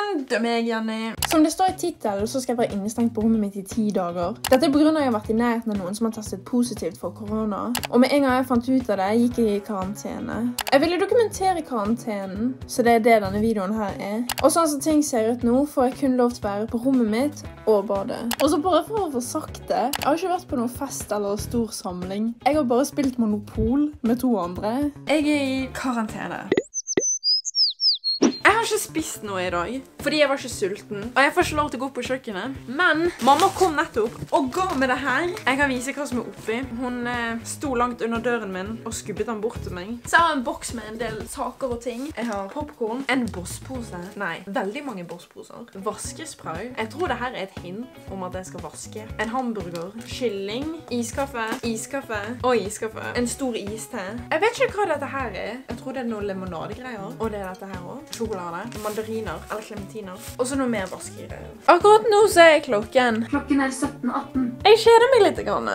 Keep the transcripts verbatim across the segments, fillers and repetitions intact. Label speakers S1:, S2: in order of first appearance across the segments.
S1: Det er meg, Jenny.
S2: Som det står i titelen, så skal jeg være innestengt på rommet mitt i ti dager. Dette er på grunn av at jeg har vært i nærheten av noen som har testet positivt for korona. Og med en gang jeg fant ut av det, gikk jeg i karantene. Jeg ville dokumentere karantenen, så det er det denne videoen her er. Og sånn som ting ser ut nå, får jeg kun lov til å være på rommet mitt og badet. Og så bare for å få sagt det, jeg har ikke vært på noen fest eller stor samling. Jeg har bare spilt Monopol med to andre.
S1: Jeg er i karantene. Jeg har ikke spist noe i dag, fordi jeg var ikke sulten. Og jeg får ikke lov til å gå på kjøkkenet. Men mamma kom nettopp og ga meg det her. Jeg kan vise hva som er oppi. Hun eh, sto langt under døren min og skubbet den bort til meg. Så jeg har en boks med en del saker og ting. Jeg har popcorn, en bosspose. Nei, veldig mange bossposer. Vaskespray. Jeg tror det her er et hint om at jeg skal vaske. En hamburger, kylling, iskaffe, iskaffe og iskaffe. En stor iste. Jeg vet ikke hva dette her er. Jeg tror det er noen limonadegreier. Og det er dette her også. Sjokolade, mandariner eller klementiner. Og så noe mer vaskegreier. Akkurat nå så er klokken.
S3: Klokken er sytten atten.
S1: Jeg kjeder meg litt grann.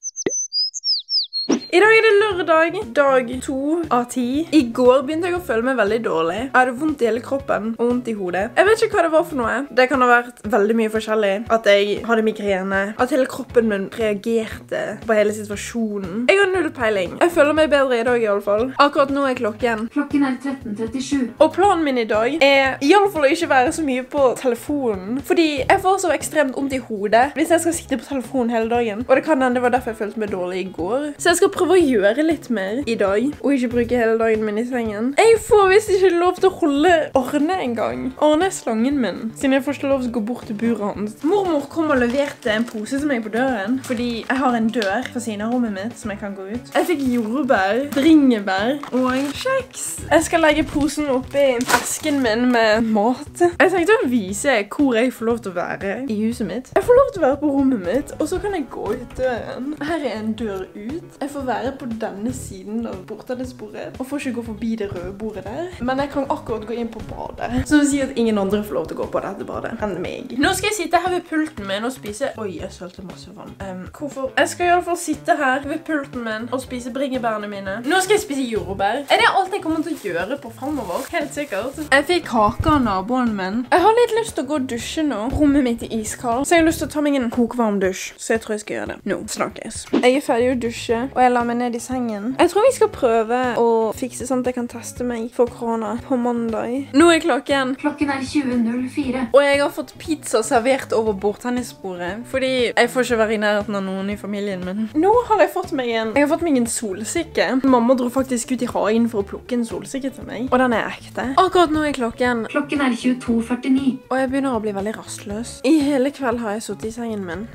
S1: I dag er det lørdag, dag to av ti. I går begynte jeg å føle meg veldig dårlig. Jeg hadde vondt i hele kroppen og vondt i hodet. Jeg vet ikke hva det var for noe. Det kan ha vært veldig mye forskjellig. At jeg hadde migrene. At hele kroppen min reagerte på hele situasjonen. Jeg har null peiling. Jeg føler meg bedre i dag i alle fall. Akkurat nå er klokken.
S3: Klokken er tretten trettisju.
S1: Og planen min i dag er i alle fall å ikke være så mye på telefonen. Fordi jeg får så ekstremt vondt i hodet hvis jeg skal sitte på telefonen hele dagen. Og det kan hende det var derfor jeg følte meg dårlig i går. Så jeg skal prøve å gjøre litt mer i dag, og ikke bruke hele dagen min i sengen. Jeg får visst ikke lov til å holde Arne en gang. Arne er slangen min, siden jeg får ikke lov til å gå bort til buret hans. Mormor kom og leverte en pose til meg på døren, fordi jeg har en dør på siden av rommet mitt som jeg kan gå ut. Jeg fikk jordbær, bringebær og kjeks. Jeg skal legge posen oppi esken min med mat. Jeg tenkte å vise hvor jeg får lov til å være i huset mitt. Jeg får lov til å være på rommet mitt, og så kan jeg gå ut døren. Her er en dør ut. Jeg får være på denne siden av bordtennisbordet, og får ikke gå forbi det røde bordet der. Men jeg kan akkurat gå inn på badet. Så det sier at ingen andre får lov til å gå på dette badet enn meg. Nå skal jeg sitte her ved pulten min og spise... Oi, jeg sølte masse vann. Um, hvorfor? Jeg skal i alle fall sitte her ved pulten min og spise bringebærene mine. Nå skal jeg spise jordbær. Er det alt jeg kommer til å gjøre på fremover? Helt sikkert. Jeg fikk kake av naboen min. Jeg har litt lyst til å gå og dusje nå. Rommet mitt er iskald. Så jeg har lyst til å ta meg en kokvarm dusj. Så jeg tror jeg skal gjøre det. Nå, snakkes. Jeg er ferdig å dusje, og jeg la meg ned i sengen. Jeg tror vi skal prøve å fikse sånn at jeg kan teste meg for korona på mandag. Nå er klokken.
S3: Klokken er tjue null fire.
S1: Og jeg har fått pizza servert over bordtennisbordet, fordi jeg får ikke være i nærheten av noen i familien min. Nå har jeg fått meg en, jeg har fått meg en solsikke. Mamma dro faktisk ut i hagen for å plukke en solsikke til meg, og den er ekte. Akkurat nå er klokken.
S3: Klokken er tjueto førtini.
S1: Og jeg begynner å bli veldig rastløs. I hele kveld har jeg suttet i sengen min.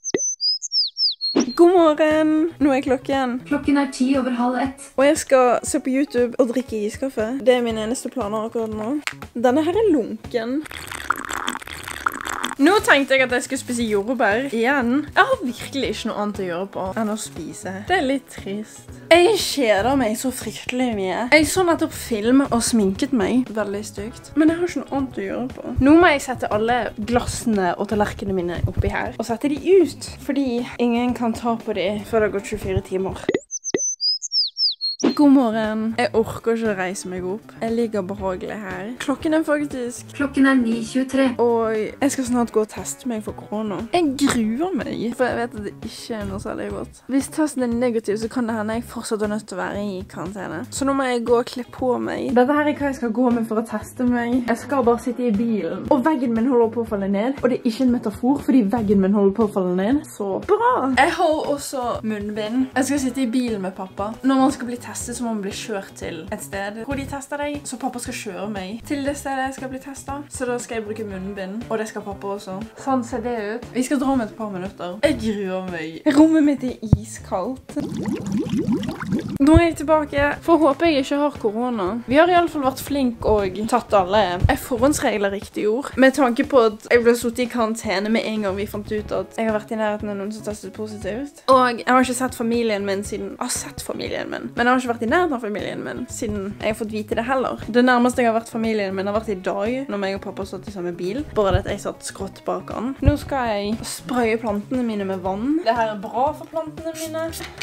S1: God morgen! Nå er klokken.
S3: Klokken er ti over halv ett.
S1: Og jeg skal se på YouTube og drikke iskaffe. Det er mine eneste planer akkurat nå. Denne her er lunken. Nå tenkte jeg at jeg skulle spise jordbær igjen. Jeg har virkelig ikke noe annet å gjøre på enn å spise. Det er litt trist. Jeg kjeder meg så fryktelig mye. Jeg så nettopp film og sminket meg. Veldig stygt. Men jeg har ikke noe annet å gjøre på. Nå må jeg sette alle glassene og tallerkenene mine oppi her og sette de ut. Fordi ingen kan ta på de før det har gått tjuefire timer. God morgen. Jeg orker ikke å reise meg opp. Jeg ligger behagelig her. Klokken er faktisk...
S3: Klokken er ni tjuetre.
S1: Og jeg skal snart gå og teste meg for korona. Jeg gruer meg, for jeg vet at det ikke er noe særlig godt. Hvis testen er negativ, så kan det hende jeg fortsatt er nødt til å være i karantene. Så nå må jeg gå og kle på meg. Dette her er hva jeg skal gå med for å teste meg. Jeg skal bare sitte i bilen. Og veggen min holder på å falle ned. Og det er ikke en metafor, fordi veggen min holder på å falle ned. Så bra! Jeg har også munnbind. Jeg skal sitte i bilen med pappa. Når man skal bli testet, så må man bli kjørt til et sted hvor de tester deg, så pappa skal kjøre meg til det stedet jeg skal bli testet. Så da skal jeg bruke munnbind, og det skal pappa også. Sånn ser det ut. Vi skal dra om et par minutter. Jeg gruer meg. Rommet mitt er iskaldt. Nå er jeg tilbake. For håper jeg ikke har korona. Vi har i alle fall vært flink og tatt alle forhåndsregler riktig ord. Med tanke på at jeg ble suttet i karantene med en gang vi fant ut at jeg har vært i nærheten av noen som testet positivt. Og jeg har ikke sett familien min siden... Jeg har sett familien min, men jeg har ikke vært i nærheten av familien min, siden jeg har fått vite det heller. Det nærmeste jeg har vært familien min har vært i dag, når meg og pappa satt i samme bil, bare at jeg satt skrått bak han. Nå skal jeg spraye plantene mine med vann. Det her er bra for plantene mine.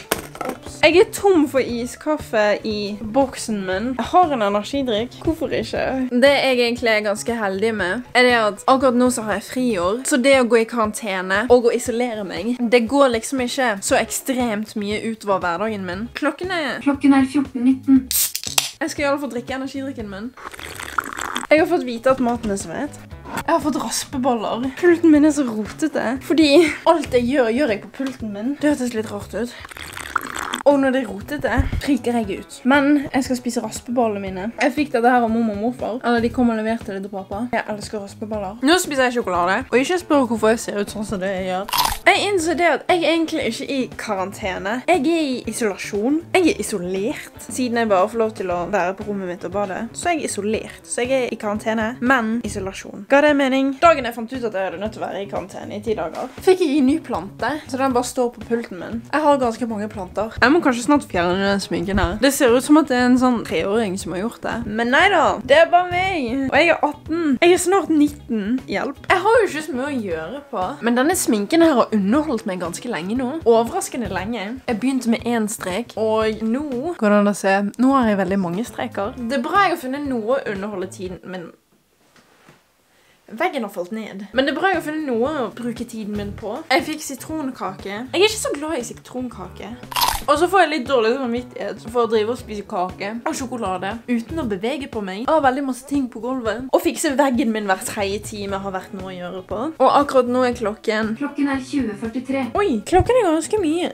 S1: Ops. Jeg er tom for iskaffe i boksen min. Jeg har en energidrikk. Hvorfor ikke? Det jeg egentlig er ganske heldig med, er det at akkurat nå så har jeg friår. Så det å gå i karantene og å isolere meg, det går liksom ikke så ekstremt mye utover hverdagen min. Klokken er...
S3: Klokken er fjorten nitten.
S1: Jeg skal i alle fall drikke energidrikken min. Jeg har fått vite at maten er svett. Jeg har fått raspeboller. Pulten min er så rotete. Fordi alt jeg gjør, gjør jeg på pulten min. Det hørtes litt rart ut. Og når det er rotete, friker jeg ut. Men jeg skal spise raspebollene mine. Jeg fikk dette her av mamma og morfar. Eller de kom og leverte det til pappa. Jeg elsker raspeboller. Nå spiser jeg sjokolade. Og ikke spør hvorfor jeg ser ut sånn som det jeg gjør. Jeg innser det at jeg er egentlig ikke i karantene. Jeg er i isolasjon. Jeg er isolert. Siden jeg bare får lov til å være på rommet mitt og bade, så er jeg isolert. Så jeg er i karantene, men isolasjon. Ga det mening? Dagen jeg fant ut at jeg hadde nødt til å være i karantene i ti dager, fikk jeg en ny plante, så den bare står på pulten min. Jeg har ganske mange planter. Jeg må kanskje snart fjerne den sminken her. Det ser ut som at det er en sånn treåring som har gjort det. Men nei da, det er bare meg. Og jeg er atten. Jeg er snart nitten. Hjelp. Jeg har jo ikke så mye å gjøre på. Men denne sminken her har underholdt meg ganske lenge nå. Overraskende lenge. Jeg begynte med en strek, og nå går det an å se. Nå har jeg veldig mange streker. Det er bra jeg har funnet noe å underholde tiden, men veggen har falt ned. Men det er bra jeg har funnet noe å bruke tiden min på. Jeg fikk sitronkake. Jeg er ikke så glad i sitronkake. Og så får jeg litt dårlig samvittighet for å drive og spise kake og sjokolade uten å bevege på meg. Og veldig masse ting på gulvet. Og fikse veggen min hver tredje time har vært noe å gjøre på. Og akkurat nå er klokken...
S3: Klokken er tjue førtitre.
S1: Oi, klokken er ganske mye.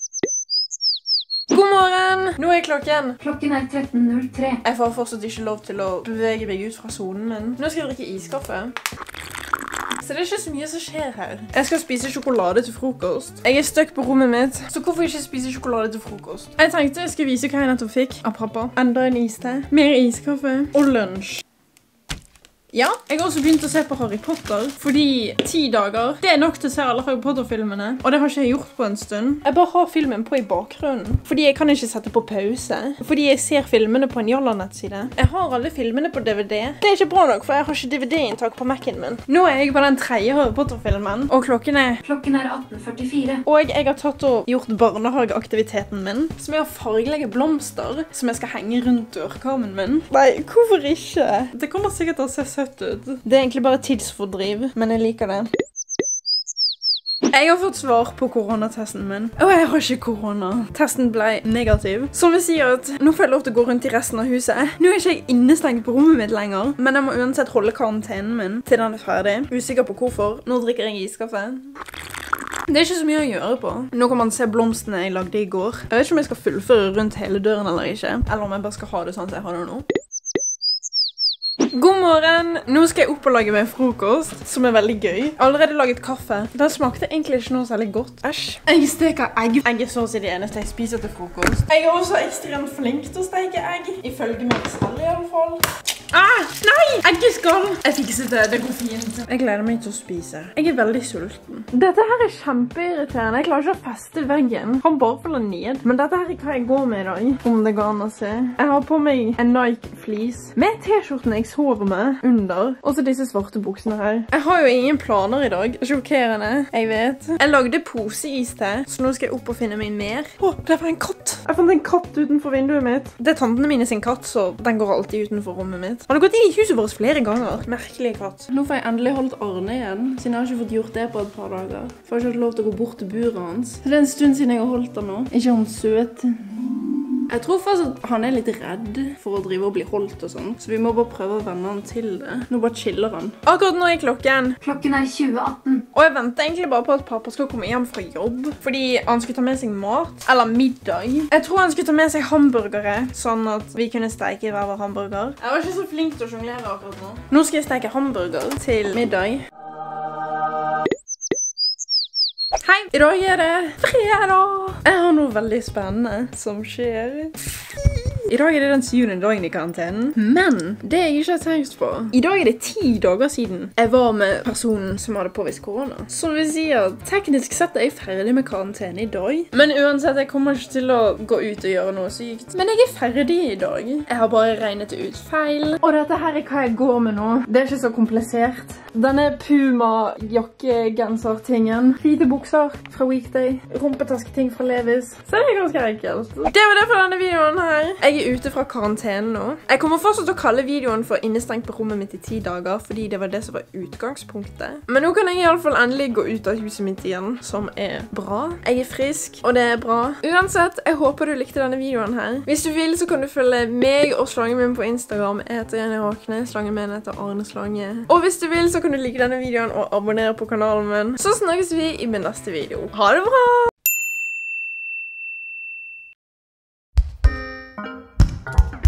S1: God morgen! Nå er klokken.
S3: Klokken er tretten null tre.
S1: Jeg får fortsatt ikke lov til å bevege meg ut fra sonen min. Nå skal jeg drikke iskaffe. Så det er ikke så mye som skjer her. Jeg skal spise sjokolade til frokost. Jeg er støkk på rommet mitt, så hvorfor ikke spise sjokolade til frokost? Jeg tenkte jeg skulle vise hva jeg nettopp fikk av pappa. Enda en iste, mer iskaffe og lunsj. Ja, jeg har også begynt å se på Harry Potter, fordi ti dager, det er nok til å se alle Harry Potter-filmene, og det har ikke jeg gjort på en stund. Jeg bare har filmen på i bakgrunnen, fordi jeg kan ikke sette på pause, fordi jeg ser filmene på en Jalla-nettside. Jeg har alle filmene på D V D. Det er ikke bra nok, for jeg har ikke D V D-inntak på Mac'en min. Nå er jeg på den tredje Harry Potter-filmen, og klokken er...
S3: Klokken er atten førtifire.
S1: Og jeg har tatt og gjort barnehageaktiviteten min, som er å fargelegge blomster, som jeg skal henge rundt dørkarmen min. Nei, hvorfor ikke? Det kommer sikkert til å se søtt ut. Det er egentlig bare tidsfordriv, men jeg liker det. Jeg har fått svar på koronatesten min. Og jeg har ikke korona. Testen ble negativ. Som vil si at nå får jeg lov til å gå rundt i resten av huset. Nå er ikke jeg innestengt på rommet mitt lenger, men jeg må uansett holde karantenen min til den er ferdig. Usikker på hvorfor. Nå drikker jeg iskaffe. Det er ikke så mye å gjøre på. Nå kan man se blomstene jeg lagde i går. Jeg vet ikke om jeg skal fullføre rundt hele døren eller ikke, eller om jeg bare skal ha det sånn som jeg har det nå. God morgen! Nå skal jeg opp og lage meg frokost, som er veldig gøy. Jeg har allerede laget kaffe. Den smakte egentlig ikke noe særlig godt. Æsj. Jeg steker egg. Egg er så å si det eneste jeg spiser til frokost. Jeg er også ekstremt flink til å steke egg. Ifølge meg selv i alle fall. Ah! Nei! Eggeskall! Jeg fikset det. Det går fint. Jeg gleder meg til å spise. Jeg er veldig sulten. Dette her er kjempeirriterende. Jeg klarer ikke å feste veggen. Han bare faller ned. Men dette her er hva jeg går med i dag. Om det går an å se. Jeg har på meg en Nike-fleece med t-skjorten jeg sover med under. Og så disse svarte buksene her. Jeg har jo ingen planer i dag. Sjokkerende. Jeg vet. Jeg lagde poseis til, så nå skal jeg opp og finne meg mer. Åh, det var en katt. Jeg fant en katt utenfor vinduet mitt. Det er tantene mine sin katt, så den går alltid utenfor rommet mitt. Han har gått inn i huset vårt flere ganger. Merkelig katt. Nå får jeg endelig holdt Arne igjen, siden jeg har ikke fått gjort det på et par dager. For jeg har ikke hatt lov til å gå bort til buret hans. Så det er en stund siden jeg har holdt han nå. Ikke han søt. Jeg tror faktisk at han er litt redd for å drive og bli holdt og sånn. Så vi må bare prøve å vende han til det. Nå bare chiller han. Akkurat nå er klokken.
S3: Klokken er tjue atten.
S1: Og jeg venter egentlig bare på at pappa skal komme hjem fra jobb. Fordi han skulle ta med seg mat. Eller middag. Jeg tror han skulle ta med seg hamburgere. Sånn at vi kunne steke hver vår hamburger. Jeg var ikke så flink til å jonglere akkurat nå. Nå skal jeg steke hamburger til middag. Hei, i dag er det fredag. Jeg har noe veldig spennende som skjer. I dag er det den syvende dagen i karantenen. Men det jeg ikke har tenkt på, i dag er det ti dager siden jeg var med personen som hadde påvist korona. Så det vil si at teknisk sett er jeg ferdig med karantene i dag. Men uansett, jeg kommer ikke til å gå ut og gjøre noe sykt. Men jeg er ferdig i dag. Jeg har bare regnet det ut feil. Og dette her er hva jeg går med nå. Det er ikke så komplisert. Denne Puma jakkegenser-tingen. Hvite bukser fra Weekday. Rumpetask-ting fra Levis. Så det er ganske enkelt. Det var det for denne videoen her. Jeg er ute fra karantene nå. Jeg kommer fortsatt til å kalle videoen for innestengt på rommet mitt i ti dager, fordi det var det som var utgangspunktet. Men nå kan jeg i alle fall endelig gå ut av huset mitt igjen, som er bra. Jeg er frisk, og det er bra. Uansett, jeg håper du likte denne videoen her. Hvis du vil, så kan du følge meg og slangen min på Instagram. Jeg heter Jenny Håkne, slangen min heter Arne Slange. Og hvis du vil, så kan du like denne videoen og abonnere på kanalen min. Så snakkes vi i min neste video. Ha det bra!